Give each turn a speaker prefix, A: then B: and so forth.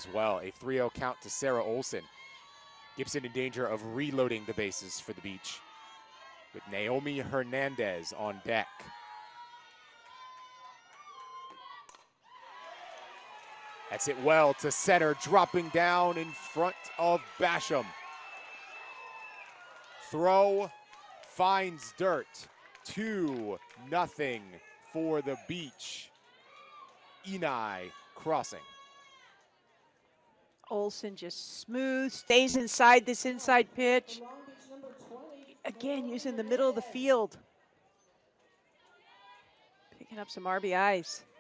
A: as well. A 3-0 count to Sara Olson. Gibson in danger of reloading the bases for the Beach, with Naomi Hernandez on deck. That's it well to center, dropping down in front of Basham. Throw finds dirt. 2-0 for the Beach. Enai crossing.
B: Olson just smooth, stays inside this inside pitch. Again, using the middle of the field. Picking up some RBIs.